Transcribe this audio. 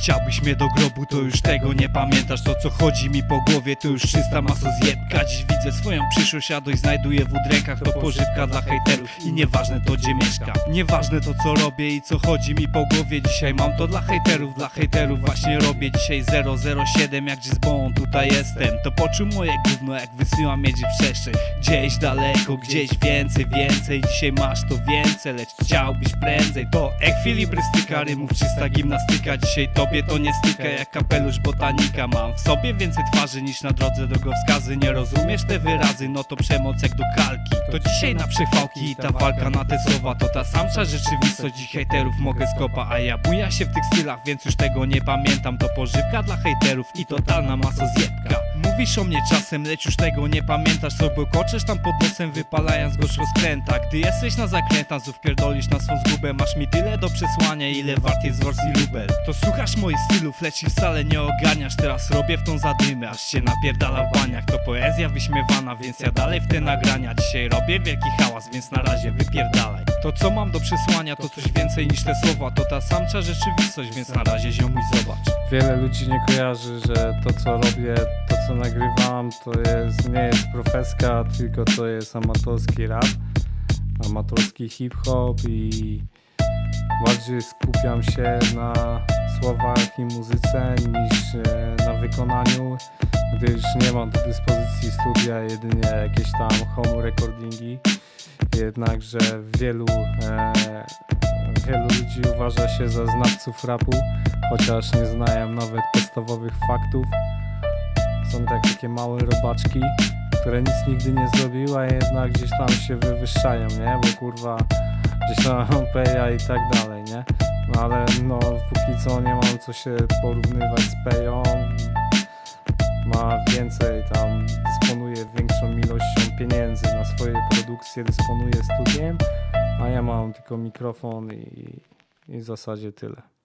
Chciałbyś mnie do grobu, to już tego nie pamiętasz. To co chodzi mi po głowie, to już czysta maso zjebka. Dziś widzę swoją przyszłość, a dość znajduję w udrękach. To pożywka dla hejterów i nieważne to gdzie mieszka. Nieważne to co robię i co chodzi mi po głowie. Dzisiaj mam to dla hejterów właśnie robię. Dzisiaj 007, jak gdzieś z bołą tutaj jestem. To poczuł moje gówno, jak wysyłam miedzi w przestrzeń. Gdzieś daleko, gdzieś więcej. Dzisiaj masz to więcej, lecz chciałbyś prędzej. To ekwilibrystyka, rymów czysta gimnastyka. Dzisiaj tobie to nie styka jak kapelusz botanika. Mam w sobie więcej twarzy niż na drodze drogowskazy. Nie rozumiesz te wyrazy, no to przemoc jak do kalki. To dzisiaj na przechwałki i ta walka na te słowa. To ta samsza rzeczywistość, dziś hejterów mogę skopa. A ja buja się w tych stylach, więc już tego nie pamiętam. To pożywka dla hejterów i totalna masozjebka. Mówisz o mnie czasem, lecz już tego nie pamiętasz. Co koczesz tam pod nosem, wypalając go rozkręta. Gdy jesteś na zakrętach, znów pierdolisz na swą zgubę. Masz mi tyle do przesłania, ile wart jest wors i lubel. To słuchasz moich stylów, lecz i wcale nie ogarniasz. Teraz robię w tą zadymę, aż się napierdala w baniach. To poezja wyśmiewana, więc ja dalej w te nagrania. Dzisiaj robię wielki hałas, więc na razie wypierdalaj. To co mam do przesłania, to coś więcej niż te słowa. To ta samcza rzeczywistość, więc na razie ziomuj zobacz. Wiele ludzi nie kojarzy, że to co robię, to co nagrywam, nie jest profeska, tylko to jest amatorski rap, amatorski hip-hop i bardziej skupiam się na słowach i muzyce niż na wykonaniu, gdyż nie mam do dyspozycji studia, jedynie jakieś tam home recordingi. Jednakże wielu ludzi uważa się za znawców rapu, chociaż nie znają nawet podstawowych faktów. Są takie małe robaczki, które nic nigdy nie zrobiły, a jednak gdzieś tam się wywyższają, nie? Bo kurwa gdzieś tam Peja i tak dalej, nie? No ale no póki co nie mam co się porównywać z Peją. Ma więcej tam, dysponuje większą ilością pieniędzy na swoje produkcje, dysponuje studiem, a ja mam tylko mikrofon i w zasadzie tyle.